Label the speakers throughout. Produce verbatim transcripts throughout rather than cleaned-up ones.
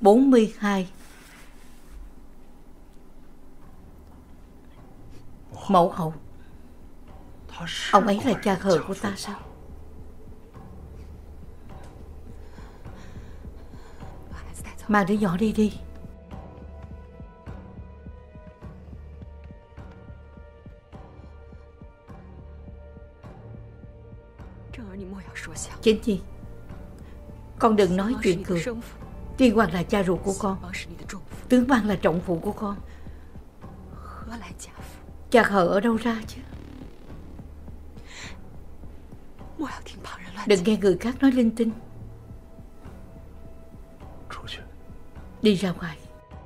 Speaker 1: bốn mươi hai. Mẫu hậu, ông ấy là cha khờ của ta sao? Mang đứa nhỏ đi đi. Chính Nhi, con đừng nói chuyện cười. Tuyên Hoàng là cha ruột của con, Tướng Văn là trọng phụ của con. Cha khờ ở đâu ra chứ? Đừng nghe người khác nói linh tinh. Đi ra ngoài.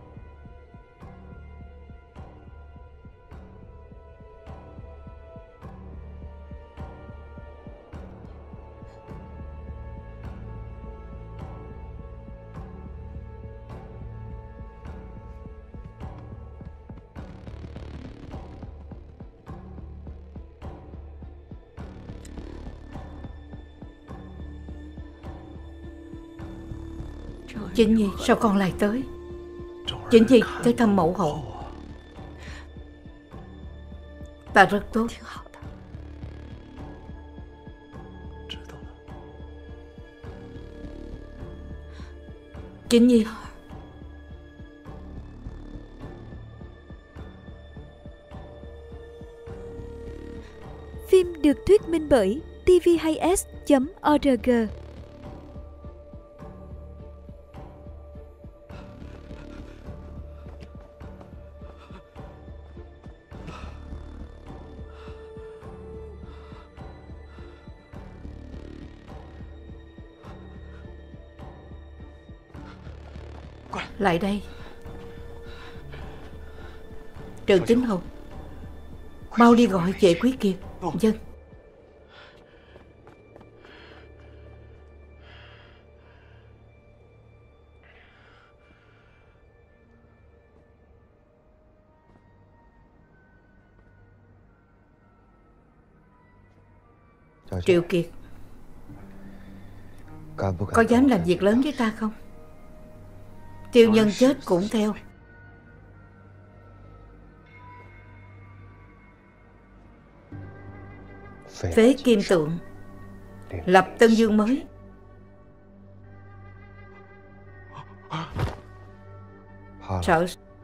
Speaker 1: Chính Nhi, sao con lại tới? Chính Nhi tới thăm mẫu hậu. Ta rất tốt. Chính Nhi,
Speaker 2: phim được thuyết minh bởi t v hai s chấm org.
Speaker 1: lại đây. Trần Tín Hồng, mau đi gọi Vệ Quý Kiệt. Dân. Triệu Kiệt, có dám làm việc lớn với ta không? Tiêu Nhân chết cũng theo. Phế Kim Tượng, lập Tân Dương mới. Sợ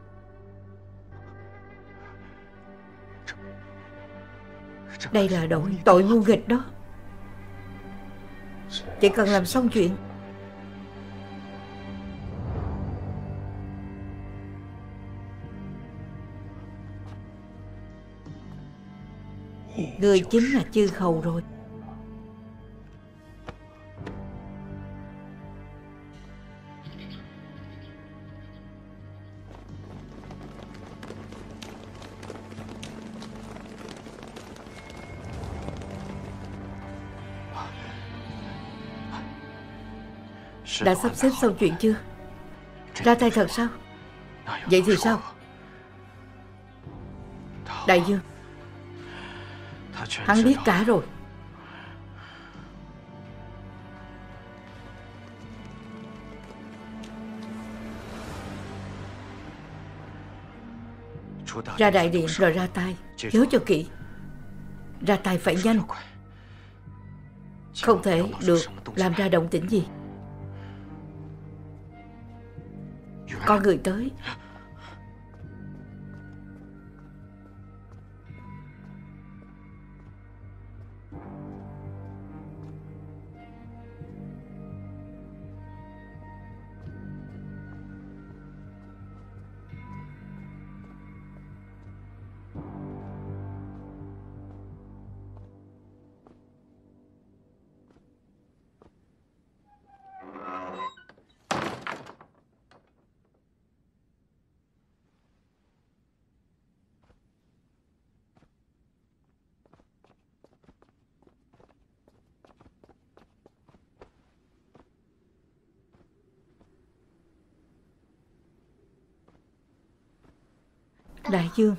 Speaker 1: đây là đội tội ngu nghịch đó. Chỉ cần làm xong chuyện, người chính là Chư Hầu rồi. Đã sắp xếp xong chuyện chưa? Ra tay thật sao? Vậy thì sao? Đại Dương, hắn biết cả rồi. Ra đại điện rồi ra tay. Nhớ cho kỹ. Ra tay phải nhanh. Không thể được làm ra động tĩnh gì. Có người tới. Đại Dương,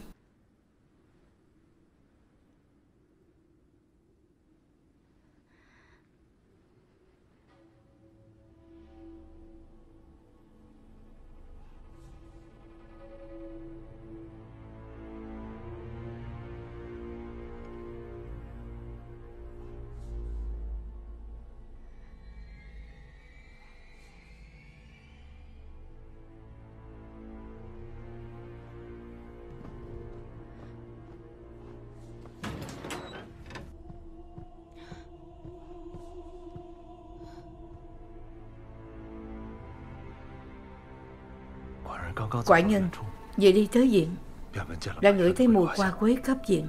Speaker 1: Quả nhân vừa đi tới viện đã ngửi thấy mùi hoa quế khắp viện.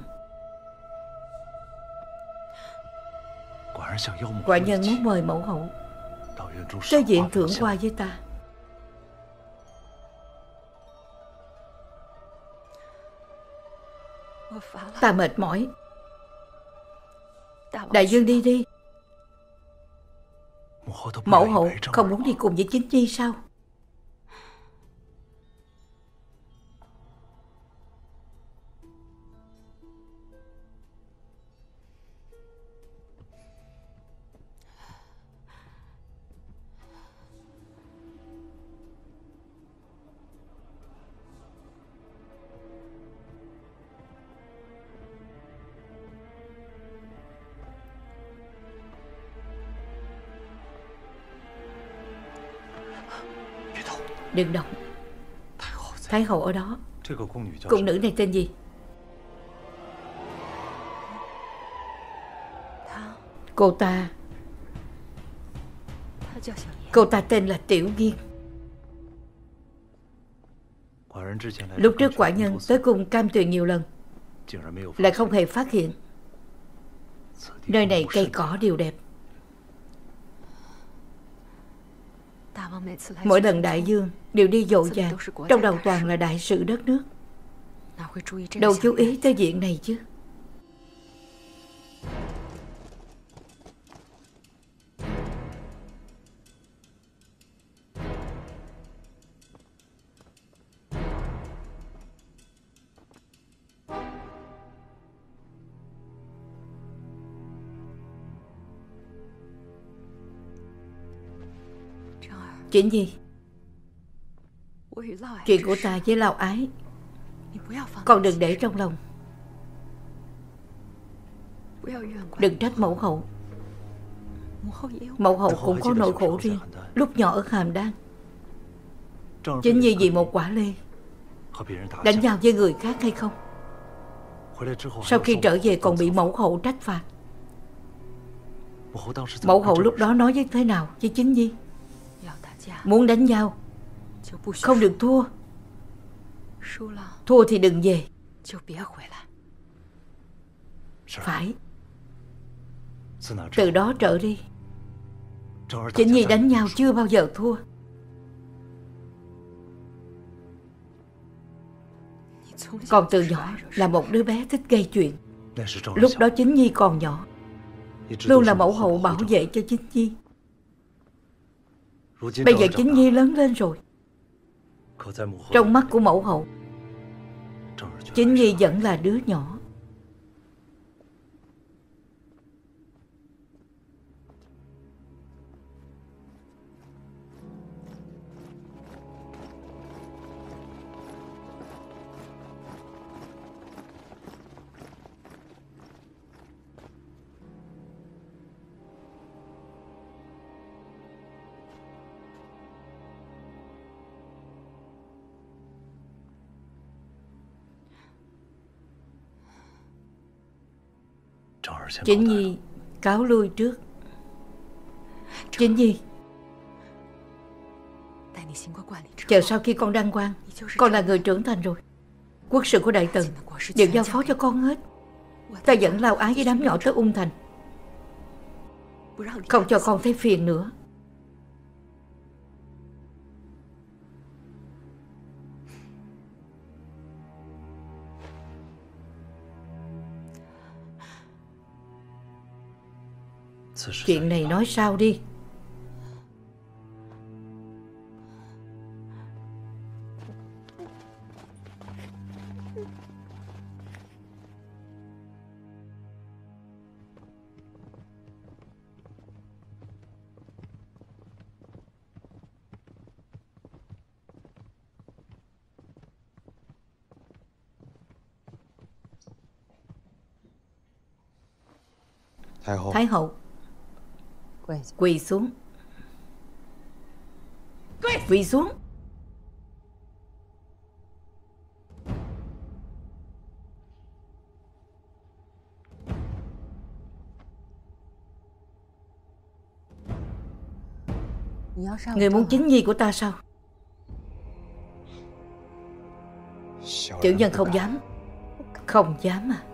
Speaker 1: Quả nhân muốn mời mẫu hậu tới viện thưởng hoa với ta. Ta mệt mỏi. Đại vương đi đi. Mẫu hậu không muốn đi cùng với Chính Nhi sao? Đừng động. Thái hậu ở đó. Cung nữ này tên gì? Cô ta Cô ta tên là Tiểu Nghiên. Lúc trước quả nhân tới cung Cam Tuyền nhiều lần, lại không hề phát hiện. Nơi này cây cỏ đều đẹp. Mỗi lần đại vương đều đi dội vàng, trong đầu toàn là đại sự đất nước, đâu chú ý tới chuyện này chứ. Chuyện gì? Chuyện của ta với Lao Ái con đừng để trong lòng. Đừng trách mẫu hậu. Mẫu hậu cũng có nỗi khổ riêng. Lúc nhỏ ở Hàm Đan, chính như vì một quả lê đánh nhau với người khác hay không? Sau khi trở về còn bị mẫu hậu trách phạt. Mẫu hậu lúc đó nói với thế nào với Chính Nhi? Muốn đánh nhau không được thua. Thua thì đừng về. Phải. Từ đó trở đi, Chính Nhi đánh nhau chưa bao giờ thua. Còn từ nhỏ là một đứa bé thích gây chuyện. Lúc đó Chính Nhi còn nhỏ, luôn là mẫu hậu bảo vệ cho Chính Nhi. Bây giờ Chính Nhi lớn lên rồi, trong mắt của mẫu hậu, Chính Nhi vẫn là đứa nhỏ. Chính Nhi cáo lui trước. Chính Nhi, chờ sau khi con đăng quang, con là người trưởng thành rồi. Quốc sự của Đại Tần đều giao phó cho con hết. Ta dẫn Lao Ái với đám nhỏ tới Ung Thành, không cho con thấy phiền nữa. Chuyện này nói sao đi. Thái hậu, quỳ xuống. Quỳ xuống. Người muốn Chính Nhi của ta sao? Tiểu nhân không dám. Không dám à.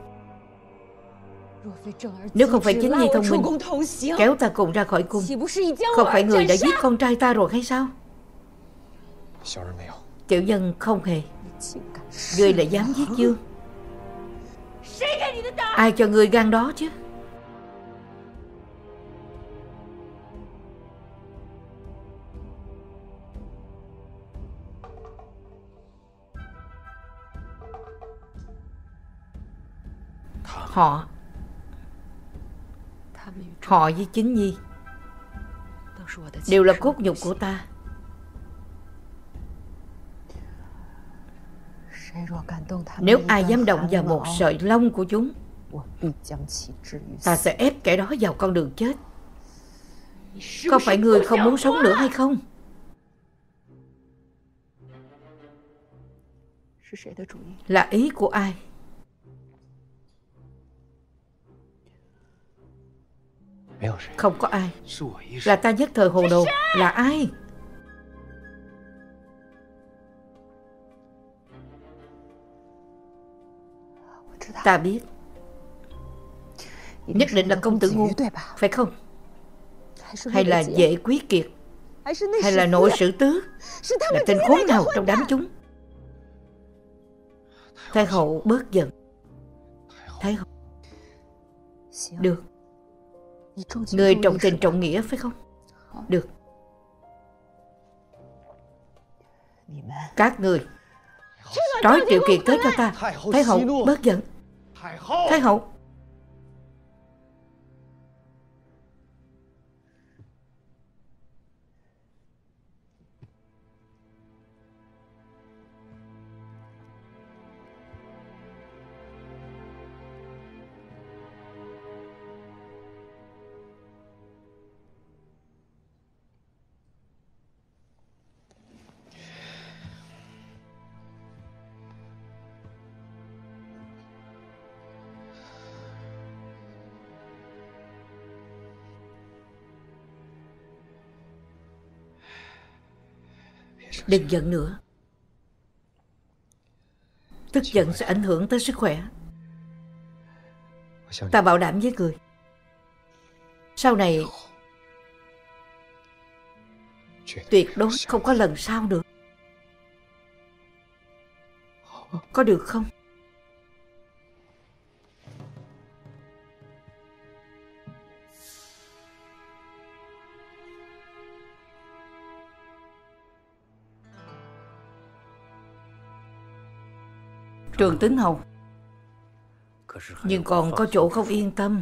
Speaker 1: Nếu không phải chính Nhi thông minh kéo ta cùng ra khỏi cung, không phải người đã giết con trai ta rồi hay sao? Tiểu nhân không hề. Ngươi lại dám giết Dương? Ai cho ngươi gan đó chứ? Họ Họ với chính Nhi đều là cốt nhục của ta. Nếu ai dám động vào một sợi lông của chúng, ta sẽ ép kẻ đó vào con đường chết. Có phải ngươi không muốn sống nữa hay không? Là ý của ai? Không có ai. Là ta nhất thời hồ đồ. Là ai? Ta biết. Nhất định là công tử ngu, phải không? Hay là Vệ Quý Kiệt? Hay là Nội Sử Tứ? Là tên khốn nào trong đám chúng? Thái hậu bớt giận. Thái hậu. Được. Người trọng tình trọng nghĩa phải không? Được. Các người trói Triệu Kiệt tới cho ta. Thái hậu bớt giận. Thái hậu. Đừng giận nữa. Tức giận sẽ ảnh hưởng tới sức khỏe. Ta bảo đảm với người, sau này tuyệt đối không có lần sau nữa. Có được không? Trường Tính Hầu, nhưng còn có chỗ không yên tâm.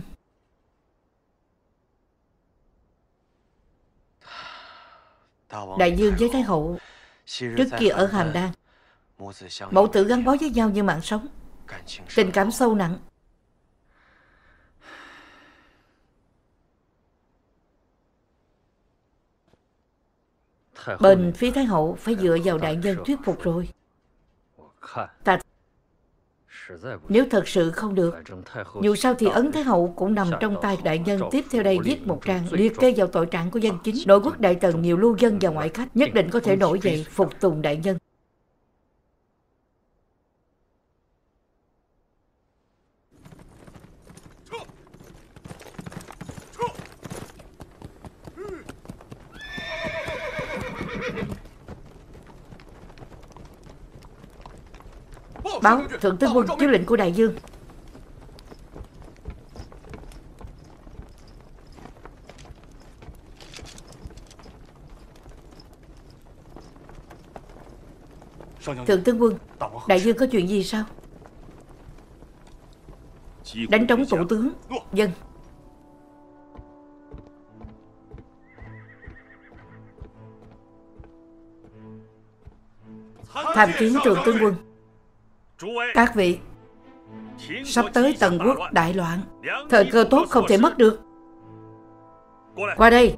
Speaker 1: Đại Dương với Thái hậu trước kia ở Hàm Đan, mẫu tử gắn bó với nhau như mạng sống, tình cảm sâu nặng. Bên phía Thái hậu phải dựa vào đại nhân thuyết phục rồi. Ta nếu thật sự không được, dù sao thì ấn Thái hậu cũng nằm trong tay đại nhân. Tiếp theo đây viết một trang liệt kê vào tội trạng của dân chính. Nội quốc đại tần nhiều lưu dân và ngoại khách nhất định có thể nổi dậy phục tùng đại nhân. Báo Thượng tướng quân chiếu lệnh của đại dương. Thượng tướng quân, đại dương có chuyện gì sao? Đánh trống tụ tướng. Dân. Tham kiến Thượng tướng quân. Các vị, sắp tới Tần quốc đại loạn, thời cơ tốt không thể mất được. Qua đây.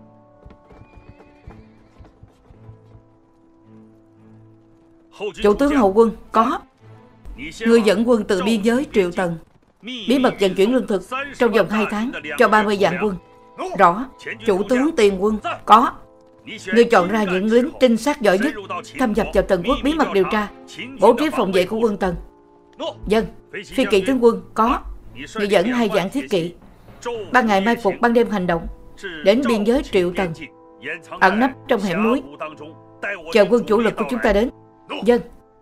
Speaker 1: Chủ tướng hậu quân. Có. Ngươi dẫn quân từ biên giới Triệu Tần bí mật vận chuyển lương thực trong vòng hai tháng cho ba mươi vạn quân. Rõ. Chủ tướng tiền quân. Có. Ngươi chọn ra những lính trinh sát giỏi nhất, thâm nhập vào Tần quốc bí mật điều tra, bố trí phòng vệ của quân Tần. Dân. Phi kỵ tướng quân. Có. Người dẫn hai vạn thiết kỵ, ban ngày mai phục, ban đêm hành động, đến biên giới Triệu Tần, ẩn nấp trong hẻm núi, chờ quân chủ lực của chúng ta đến. Dân.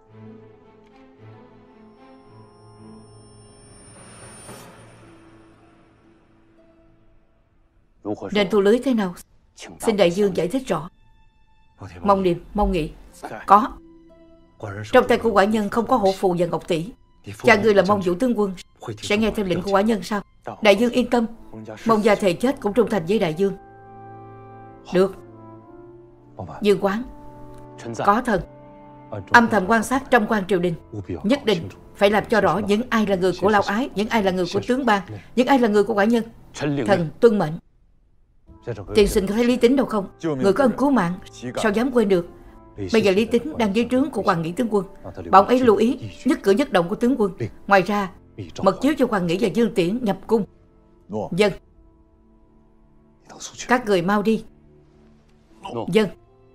Speaker 1: Nên thu lưới thế nào? Xin đại dương giải thích rõ. Mong Niệm, Mong Nghị. Có. Trong tay của quả nhân không có hổ phù và ngọc tỷ. Cha ngươi là Mông Vũ tướng quân, sẽ nghe theo lệnh của quả nhân sao? Đại dương yên tâm, Mông gia thề chết cũng trung thành với đại dương. Được. Dương Quán. Có thần. Âm thầm quan sát trong quan triều đình, nhất định phải làm cho rõ những ai là người của Lao Ái, những ai là người của tướng Bang, những ai là người của quả nhân. Thần tuân mệnh. Tiền sinh có thấy Lý Tính đâu không? Người có ân cứu mạng, sao dám quên được? Bây giờ Lý Tính đang dưới trướng của Hoàng Nghĩ tướng quân, bảo ấy lưu ý nhất cử nhất động của tướng quân. Ngoài ra, mật chiếu cho Hoàng Nghĩ và Dương Tiễn nhập cung. Dân. Các người mau đi. Dân.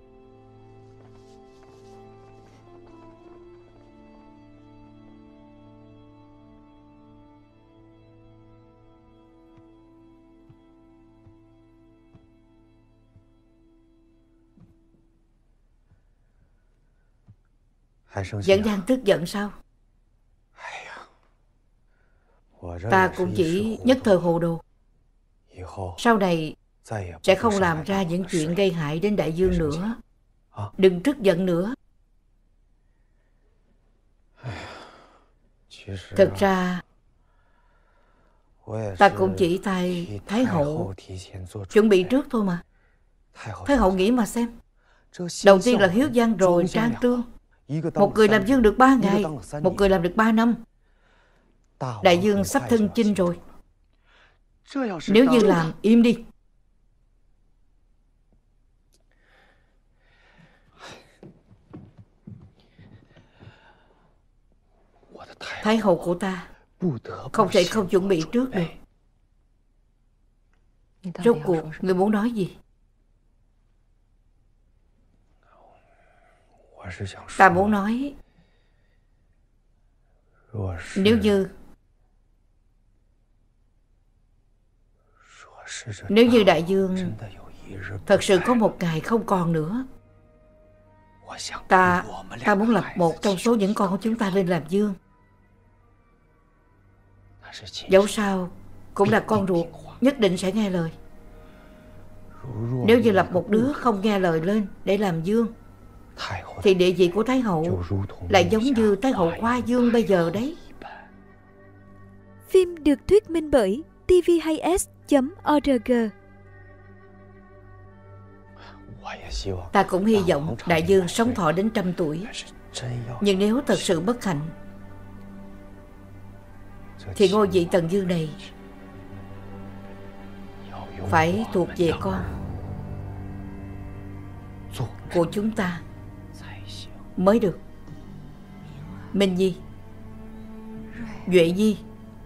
Speaker 1: Vẫn đang tức giận sao? Ta cũng chỉ nhất thời hồ đồ. Sau này sẽ không làm ra những chuyện gây hại đến đại dương nữa. Đừng tức giận nữa. Thực ra ta cũng chỉ thay Thái hậu chuẩn bị trước thôi mà. Thái hậu nghĩ mà xem. Đầu tiên là Hiếu Giang rồi Trang Tương. Một người làm dương được ba ngày, một người làm được ba năm. Đại dương sắp thân chinh rồi. Nếu như làm, im đi. Thái hậu của ta không thể không chuẩn bị trước được. Rốt cuộc, người muốn nói gì? Ta muốn nói, nếu như Nếu như đại dương thật sự có một ngày không còn nữa, Ta Ta muốn lập một trong số những con của chúng ta lên làm dương. Dẫu sao cũng là con ruột, nhất định sẽ nghe lời. Nếu như lập một đứa không nghe lời lên để làm dương, thì địa vị của Thái hậu lại giống như Thái hậu Hoa Dương bây giờ đấy.
Speaker 2: Phim được thuyết minh bởi T V hai S chấm org.
Speaker 1: Ta cũng hy vọng đại dương sống thọ đến trăm tuổi. Nhưng nếu thật sự bất hạnh, thì ngôi vị Tần Dương này phải thuộc về con của chúng ta mới được. Minh Nhi, Duệ Nhi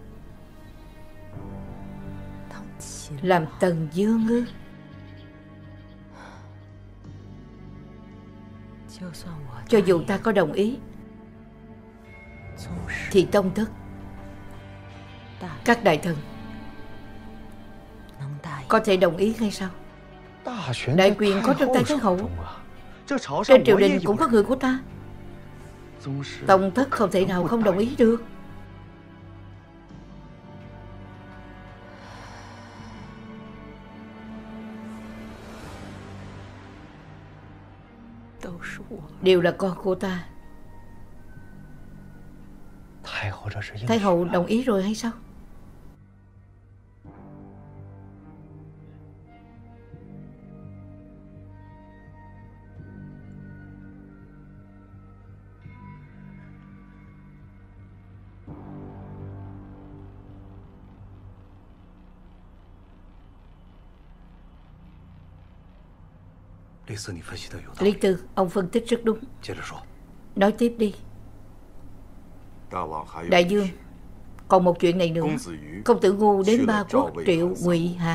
Speaker 1: làm Tần Dương ư? Cho dù ta có đồng ý, thì tông thất, các đại thần có thể đồng ý hay sao? Đại quyền có trong tay Thái hậu. Trên triều đình cũng có người của ta. Tông thất không thể nào không đồng ý được. Đều là con của ta. Thái hậu đồng ý rồi hay sao? Lý Tư, ông phân tích rất đúng. Nói tiếp đi. Đại dương, còn một chuyện này nữa. Công tử Ngu đến Ba Quốc triệu Ngụy Hàn.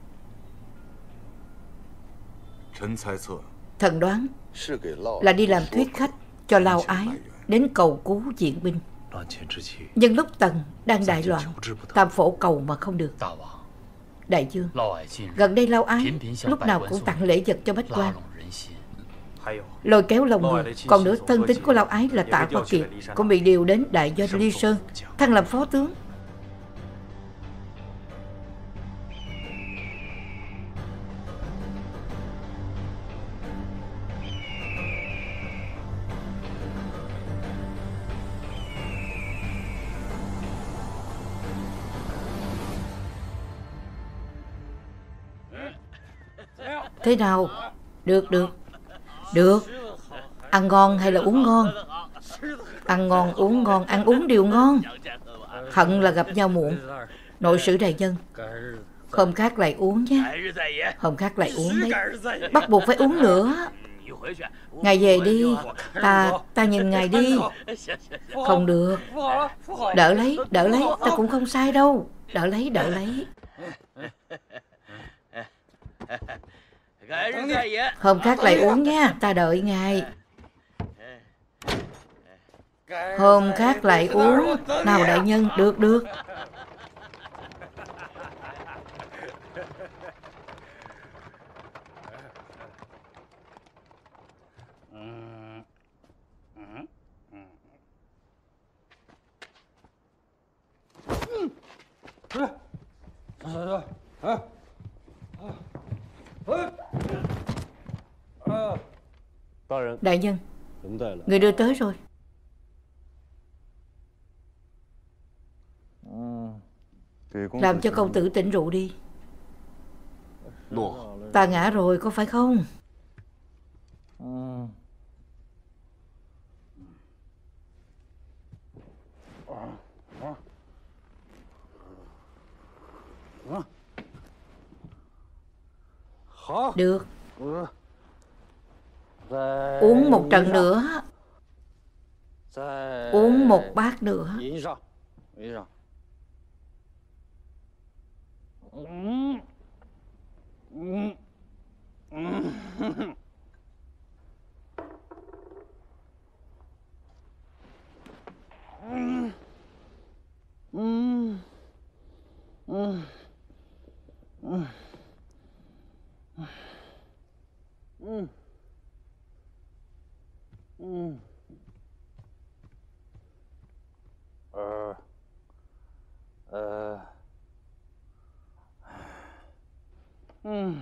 Speaker 1: Thần đoán là đi làm thuyết khách cho Lao Ái đến cầu cứu viện binh. Nhưng lúc Tần đang đại loạn, Tam Phổ cầu mà không được. Đại vương, gần đây Lao Ái lúc nào cũng tặng lễ vật cho bách quan, lôi kéo lòng người. Còn nữa, thân tín của Lao Ái là Tạ Hoa Kiệt cũng bị điều đến đại doanh Ly Sơn, thăng làm phó tướng. Thế nào? Được, được. Được. Ăn ngon hay là uống ngon? Ăn ngon, uống ngon, ăn uống đều ngon. Hận là gặp nhau muộn. Nội sử đại nhân, hôm khác lại uống nhé. Hôm khác lại uống đấy. Bắt buộc phải uống nữa. Ngài về đi. Ta, ta nhìn ngài đi. Không được. Đỡ lấy, đỡ lấy. Ta cũng không sai đâu. Đỡ lấy, đỡ lấy. Hôm khác lại uống nha. Ta đợi ngài. Hôm khác lại uống. Nào đại nhân, được, được. Đại nhân, người đưa tới rồi. Làm cho công tử tỉnh rượu đi. Ta ngã rồi, có phải không? Được. Uống một trận nữa. Uống một bát nữa.
Speaker 3: Ờ. Ờ. Ừm.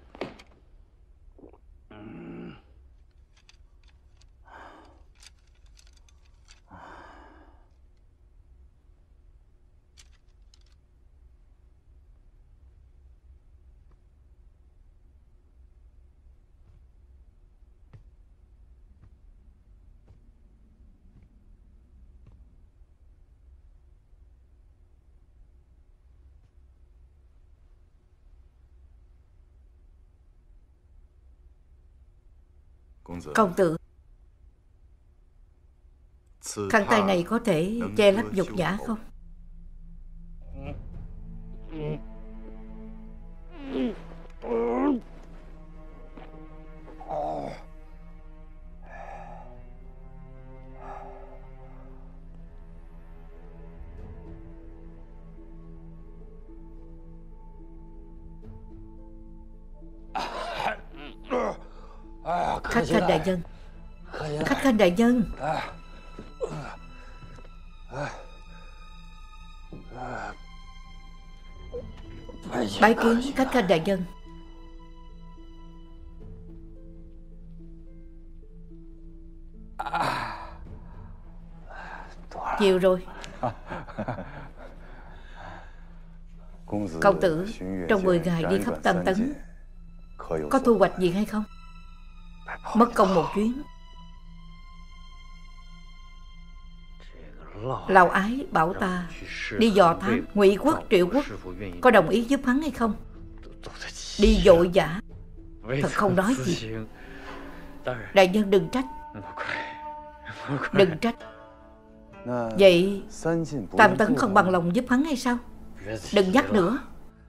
Speaker 1: Công tử, khăn tay này có thể che lấp nhục nhã không? Khách khanh đại nhân, khách khanh đại nhân. Bái kiến khách khanh đại nhân. Nhiều rồi. Công tử trong mười ngày đi khắp Tam Tấn, có thu hoạch gì hay không? Mất công một chuyến. Lào Ái bảo ta đi dò thám Ngụy Quốc, Triệu Quốc có đồng ý giúp hắn hay không. Đi vội vã, thật không nói gì. Đại nhân đừng trách. Đừng trách. Vậy Tam Tấn không bằng lòng giúp hắn hay sao? Đừng nhắc nữa.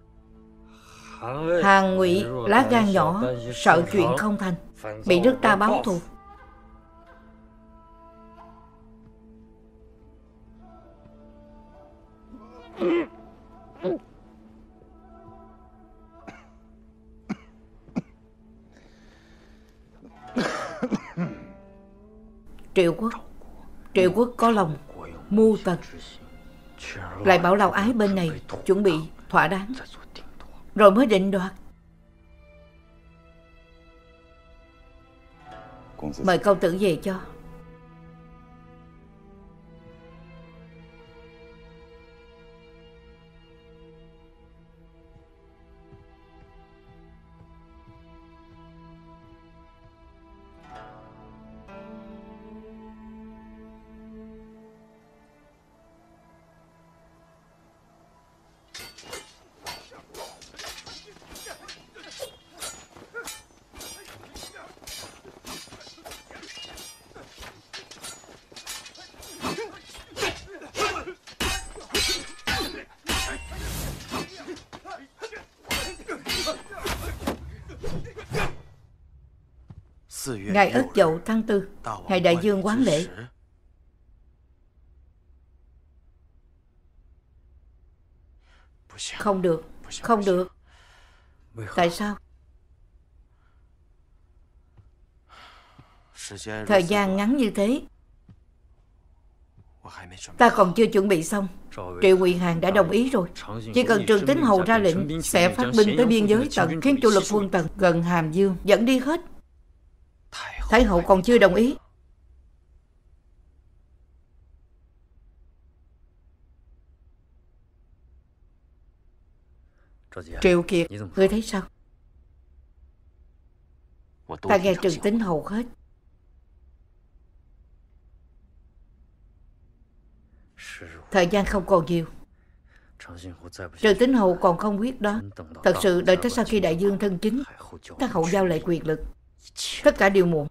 Speaker 1: Hàn Ngụy lá gan nhỏ, sợ chuyện không thành, bị nước ta báo thù. Triệu Quốc Triệu Quốc có lòng mưu tần, lại bảo Lão Ái bên này chuẩn bị thỏa đáng, rồi mới định đoạt. Mời công tử về cho. Ngày Ất Dậu tháng tư, ngày đại dương quán lễ. Không được, không được. Tại sao? Thời gian ngắn như thế, ta còn chưa chuẩn bị xong. Triệu Quỳ Hàn đã đồng ý rồi. Chỉ cần Trường Tín Hầu ra lệnh, sẽ phát binh tới biên giới Tần, khiến chủ lực quân Tần gần Hàm Dương dẫn đi hết. Thái hậu còn chưa đồng ý. Triệu Kiệt, ngươi thấy sao? Ta nghe Trường Tín Hầu hết. Thời gian không còn nhiều. Trường Tín Hầu còn không quyết đó. Thật sự đợi tới sau khi đại dương thân chính, các hậu giao lại quyền lực, tất cả đều muộn.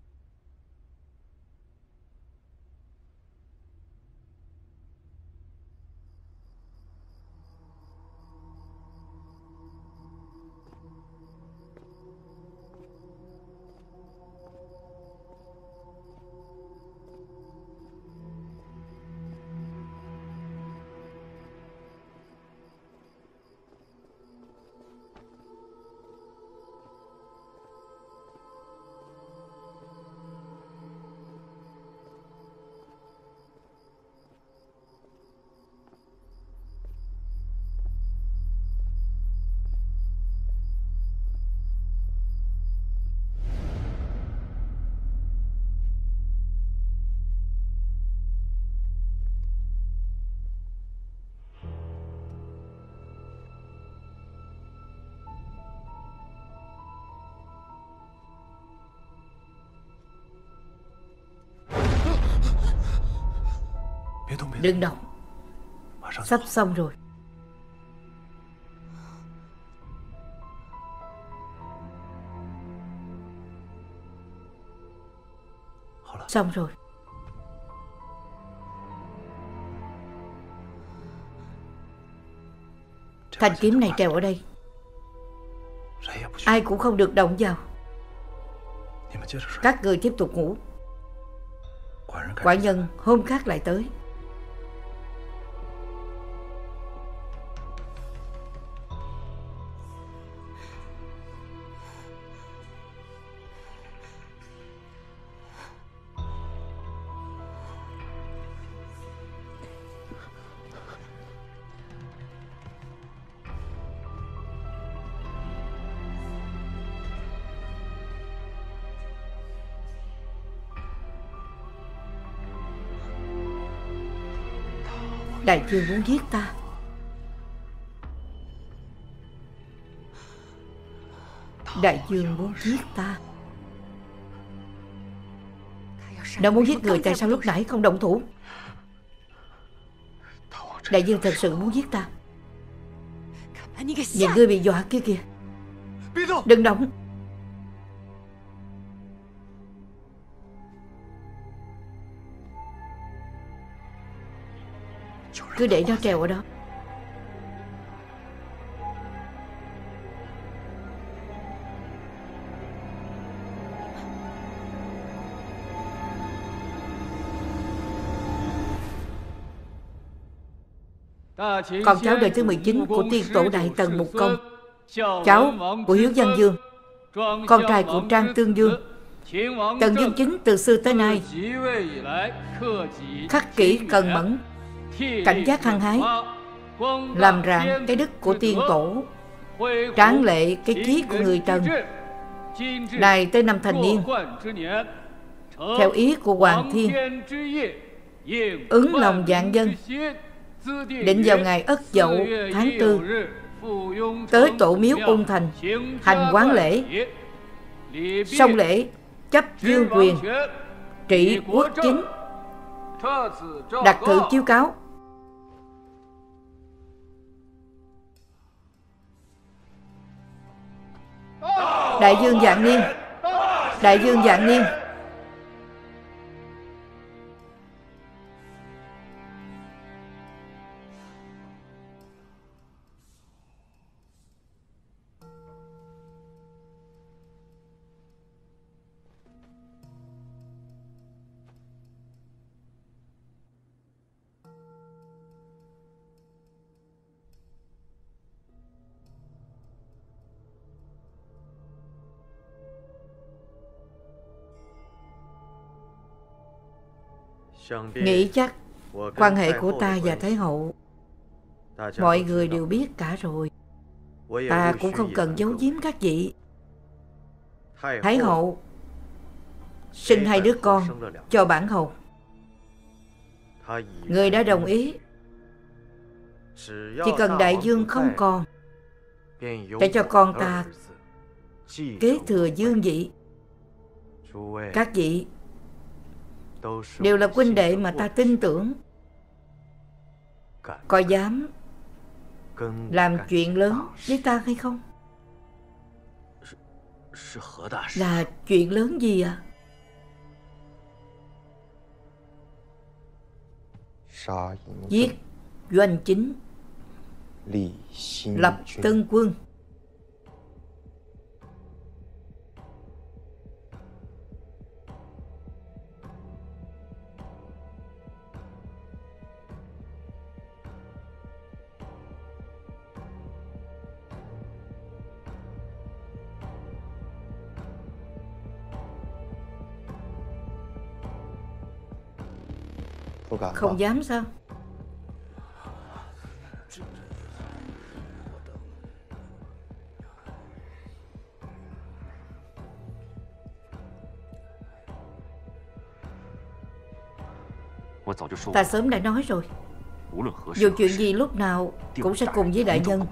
Speaker 1: Đừng động. Sắp xong rồi. Xong rồi. Thanh kiếm này treo ở đây, ai cũng không được động vào. Các người tiếp tục ngủ. Quả nhân hôm khác lại tới. Đại vương muốn giết ta. Đại vương muốn giết ta. Đã muốn giết người, tại sao lúc nãy không động thủ? Đại vương thật sự muốn giết ta. Nhìn ngươi bị dọa kia kìa. Đừng động. Cứ để nó treo ở đó. con cháu đời thứ mười chín của tiên tổ Đại Tần Mục Công, cháu của Hiếu Văn Dương, con trai của Trang Tương Dương. Tần Dương Chính từ xưa tới nay khắc kỷ cần mẫn, cảnh giác hăng hái, làm rạng cái đức của tiên tổ, tráng lệ cái chí của người Trần. Này tới năm thành niên, theo ý của Hoàng Thiên, ứng lòng vạn dân, định vào ngày Ất Dậu tháng tư, tới tổ miếu Ung Thành hành quán lễ, xong lễ chấp dương quyền, trị quốc chính, đặt thự chiếu cáo. Đại dương vạn niên, đại dương vạn niên. Nghĩ chắc quan hệ của ta và Thái hậu mọi người đều biết cả rồi. Ta cũng không cần giấu giếm các vị. Thái hậu sinh hai đứa con cho bản hầu. Người đã đồng ý, chỉ cần đại dương không còn, để cho con ta kế thừa dương vị. Các vị đều là huynh đệ mà ta tin tưởng, có dám làm chuyện lớn với ta hay không? Là chuyện lớn gì ạ? À? Giết Doanh Chính, lập tân quân. Không dám sao? Ta sớm đã nói rồi, dù chuyện gì lúc nào cũng sẽ cùng với đại nhân.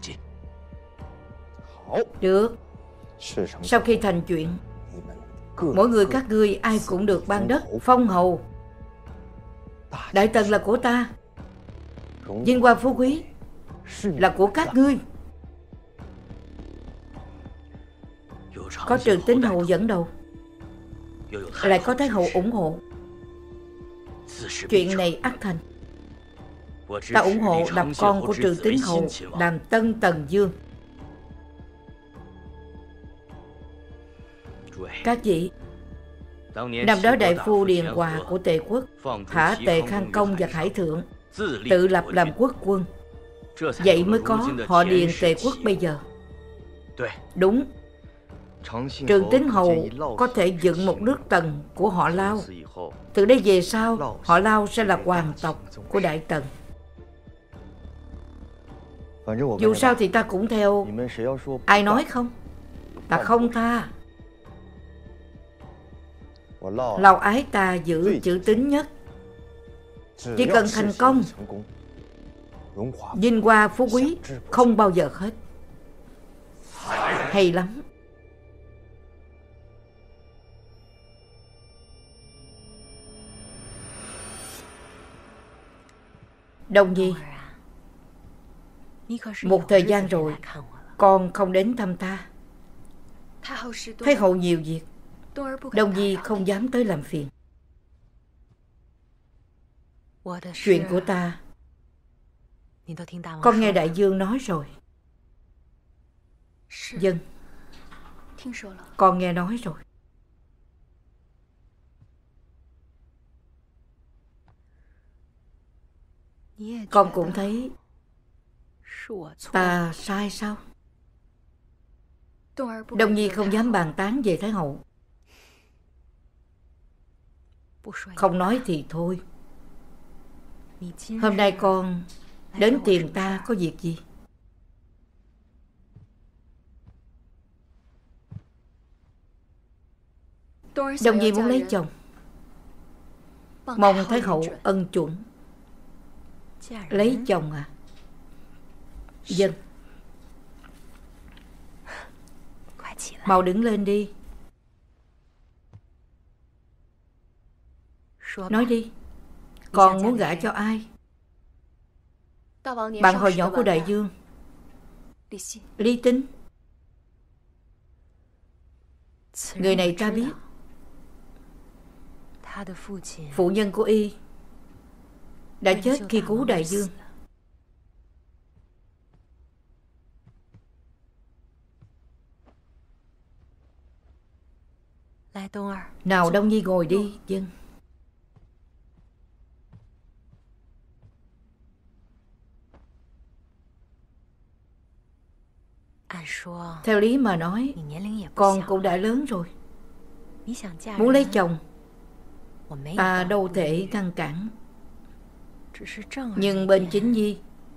Speaker 1: Được. Sau khi thành chuyện, mỗi người các ngươi ai cũng được ban đất phong hầu. Đại Tần là của ta, vinh quang phú quý là của các ngươi. Có Trường Tín hầu dẫn đầu, lại có Thái hậu ủng hộ, chuyện này ắt thành. Ta ủng hộ lập con của Trường Tín hầu làm Tân Tần Dương. Các vị, năm đó đại phu Điền Hòa của Tề quốc thả Tề Khang Công và Hải Thượng, tự lập làm quốc quân. Vậy mới có họ Điền Tề quốc bây giờ. Đúng. Trường Tín hầu có thể dựng một nước Tần của họ Lao. Từ đây về sau, họ Lao sẽ là hoàng tộc của Đại Tần. Dù sao thì ta cũng theo. Ai nói không? Ta không tha. Lao ái ta giữ chữ tín nhất. Chỉ cần thành công, vinh hoa phú quý không bao giờ hết. Hay lắm. Đồng Nhi, một thời gian rồi con không đến thăm ta. Thái hậu nhiều việc, Đồng Nhi không dám tới làm phiền. Chuyện của ta con nghe đại dương nói rồi. Vâng, con nghe nói rồi. Con cũng thấy Ta sai sao? Đông Nhi không dám bàn tán về Thái hậu. Không nói thì thôi. Hôm nay con đến tìm ta có việc gì? Đông Nhi muốn lấy chồng, mong Thái hậu ân chuẩn. Lấy chồng à? Dân. Mau đứng lên đi. Nói đi, con muốn gả cho ai? Bạn hồi nhỏ của đại vương, Lý Tín. Người này ta biết. Phụ nhân của y đã chết khi cứu đại vương. Nào Đông Nhi ngồi đi. Dân. Theo lý mà nói, con cũng đã lớn rồi. Muốn lấy chồng, ta đâu thể ngăn cản. Nhưng bên Chính Nhi,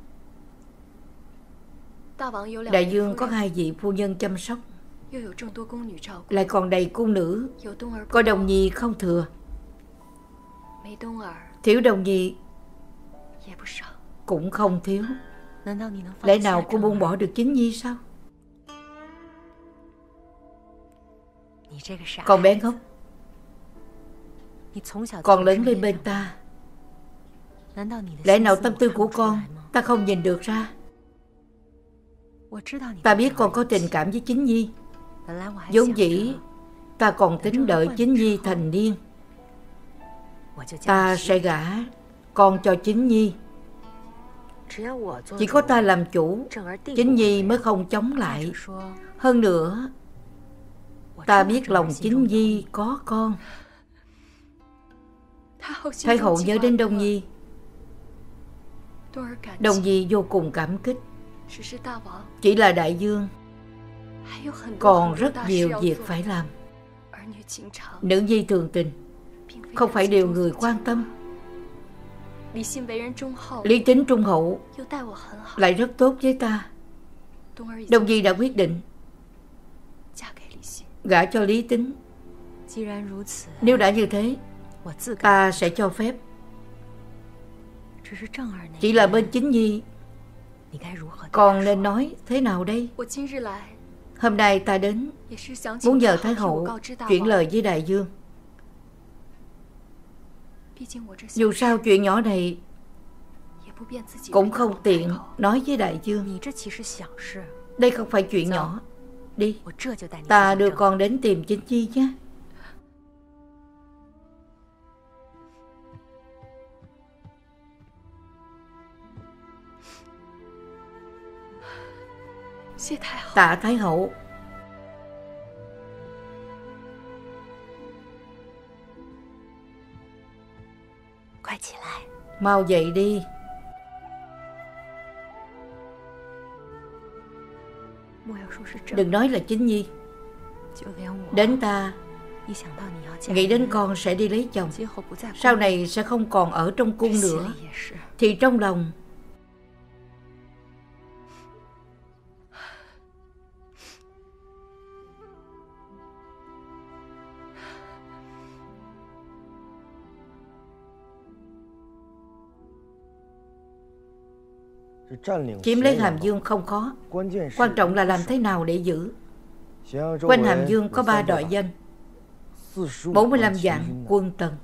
Speaker 1: đại vương có hai vị phu nhân chăm sóc, lại còn đầy cung nữ, có Đông Nhi không thừa. Thiếu Đông Nhi cũng không thiếu. Lẽ nào cô buông bỏ được Chính Nhi sao? Con bé ngốc, con lớn lên bên ta, lẽ nào tâm tư của con ta không nhìn được ra? Ta biết con có tình cảm với Chính Nhi. Vốn dĩ ta còn tính đợi Chính Nhi thành niên, ta sẽ gả con cho Chính Nhi. Chỉ có ta làm chủ, Chính Nhi mới không chống lại. Hơn nữa, ta biết lòng Chính Nhi có con. Thái hậu nhớ đến Đông Nhi, Đông Nhi vô cùng cảm kích. Chỉ là đại vương còn rất nhiều việc phải làm. Nữ nhi thường tình không phải điều người quan tâm. Lý Tín trung hậu, lại rất tốt với ta. Đông Nhi đã quyết định gả cho Lý Tín. Nếu đã như thế, ta sẽ cho phép. Chỉ là bên Chính Nhi, con nên nói thế nào đây? Hôm nay ta đến muốn nhờ Thái hậu chuyển lời với đại vương. Dù sao chuyện nhỏ này cũng không tiện nói với đại vương. Đây không phải chuyện nhỏ. Đi, ta đưa con đến tìm Chính Nhi nhé. Tạ Thái hậu. Mau dậy đi. Đừng nói là Chính Nhi, đến ta nghĩ đến con sẽ đi lấy chồng, sau này sẽ không còn ở trong cung nữa, thì trong lòng chiếm lấy Hàm Dương không khó, quan trọng là làm thế nào để giữ. Quanh Hàm Dương có ba đội danh, bốn mươi lăm vạn quân tần.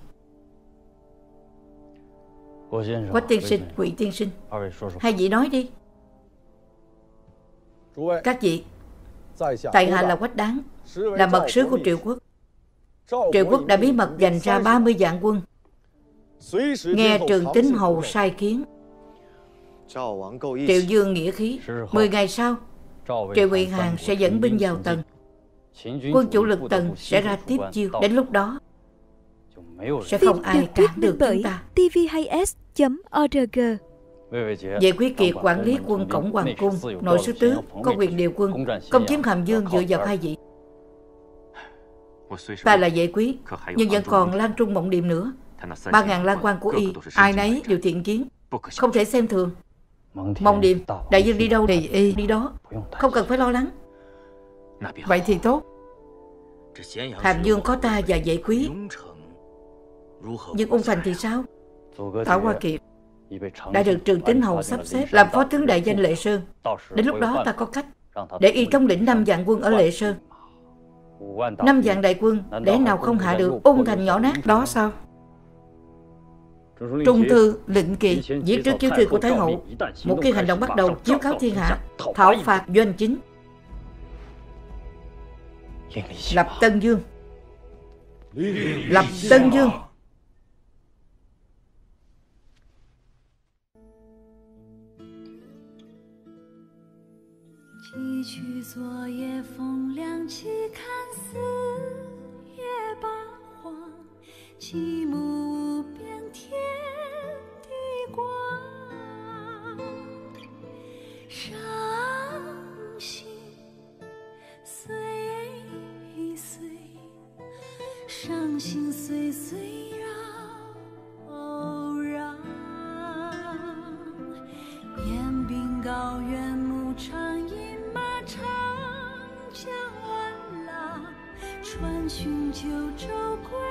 Speaker 1: Quách tiên sinh, Ngụy tiên sinh, hai vị nói đi. Các vị, tại hạ là Quách Đáng, là mật sứ của Triệu Quốc. Triệu Quốc đã bí mật dành ra ba mươi vạn quân, nghe Trường Tín hầu sai khiến. Triệu Dương nghĩa khí, mười ngày sau Triệu Ngụy Hàn sẽ dẫn binh vào Tần. Quân chủ lực Tần sẽ ra tiếp chiêu. Đến lúc đó sẽ không ai cản được chúng ta.
Speaker 2: tê vê hai ét chấm org
Speaker 1: Vệ Quý Kiệt quản lý quân cổng hoàng cung, nội sứ tướng có quyền điều quân, công chiếm Hàm Dương dựa vào hai vị. Ta là Vệ Quý, nhưng vẫn còn Lan Trung Mộng Điềm nữa. Ba ngàn lang quan của y, ai nấy đều thiện chiến, không thể xem thường. Mộng Điềm, đại dương đi đâu thì y đi đó, không cần phải lo lắng. Vậy thì tốt. Hàm Dương có ta và Vệ Quý, nhưng Ung Thành thì sao? Thảo Hoa Kiệt đã được Trường Tín Hầu sắp xếp làm phó tướng đại danh Lệ Sơn. Đến lúc đó ta có cách để y thống lĩnh năm vạn quân ở Lệ Sơn. Năm vạn đại quân lẽ nào không hạ được Ung Thành nhỏ nát đó sao? Trung thư lệnh kỳ viết trước chiếu thư của Thái Hậu, một khi hành động bắt đầu chiếu cáo thiên hạ, thảo phạt doanh chính. Lập Tân Dương. Lập Tân Dương.
Speaker 4: 几曲昨夜风凉，起看四野八荒，极目无边天地广。伤心岁岁，伤心岁岁扰攘。燕兵高原牧场饮马长江万浪，传寻九州归。